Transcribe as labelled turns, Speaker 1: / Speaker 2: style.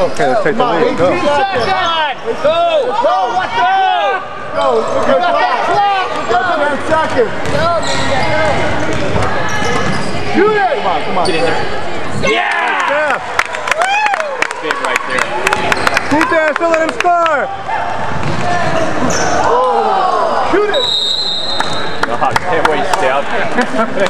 Speaker 1: Okay, let's take the lead. Go.
Speaker 2: 18 seconds. Go. Go. Let's go.
Speaker 1: Go. Good clock. 10 seconds. Shoot it. Come on.
Speaker 2: Get in there. Yeah.
Speaker 1: Steph.
Speaker 2: That's big right there.
Speaker 1: Keep there. Still let him score. Oh. Shoot it.
Speaker 2: God, can't waste out.